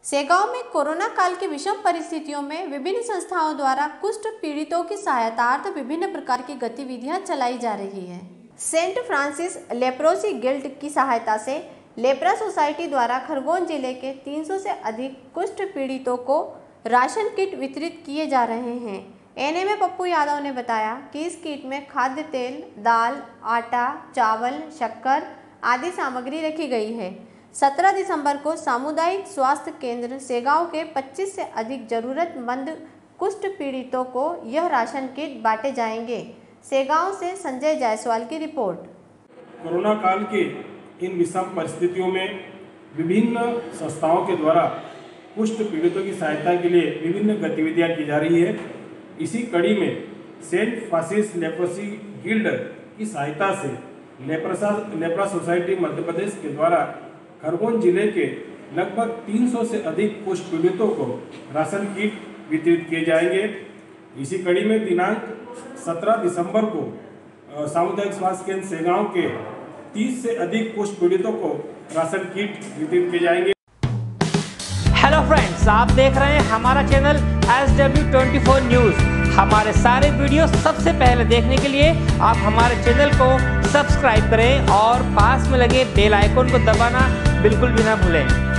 सेगांव में कोरोना काल की विषम परिस्थितियों में विभिन्न संस्थाओं द्वारा कुष्ठ पीड़ितों की सहायतार्थ विभिन्न प्रकार की गतिविधियां चलाई जा रही है। सेंट फ्रांसिस लेप्रोसी गिल्ड की सहायता से लेप्रा सोसाइटी द्वारा खरगोन जिले के 300 से अधिक कुष्ठ पीड़ितों को राशन किट वितरित किए जा रहे हैं। एनएमए पप्पू यादव ने बताया कि इस किट में खाद्य तेल, दाल, आटा, चावल, शक्कर आदि सामग्री रखी गई है। 17 दिसंबर को सामुदायिक स्वास्थ्य केंद्र सेगांव के 25 से अधिक जरूरतमंद कुष्ठ पीड़ितों को यह राशन किट बांटे जाएंगे। सेगांव से संजय जायसवाल की रिपोर्ट। कोरोना काल के इन विषम परिस्थितियों में विभिन्न संस्थाओं के द्वारा कुष्ठ पीड़ितों की सहायता के लिए विभिन्न गतिविधियां की जा रही है। इसी कड़ी में सेंट फ्रांसिस लेप्रोसी गिल्ड की सहायता से लेप्रा सोसाइटी मध्य प्रदेश के द्वारा खरगोन जिले के लगभग 300 से अधिक कुष्ठ पीड़ितों को राशन किट वितरित किए जाएंगे। इसी कड़ी में दिनांक 17 दिसंबर को सामुदायिक स्वास्थ्य केंद्र सेगांव के 30 से अधिक कुष्ठ पीड़ितों को राशन किट वितरित किए जाएंगे। हेलो फ्रेंड्स, आप देख रहे हैं हमारा चैनल SW24 न्यूज़। हमारे सारे वीडियो सबसे पहले देखने के लिए आप हमारे चैनल को सब्सक्राइब करें और पास में लगे बेल आइकन को दबाना बिल्कुल भी ना भूलें।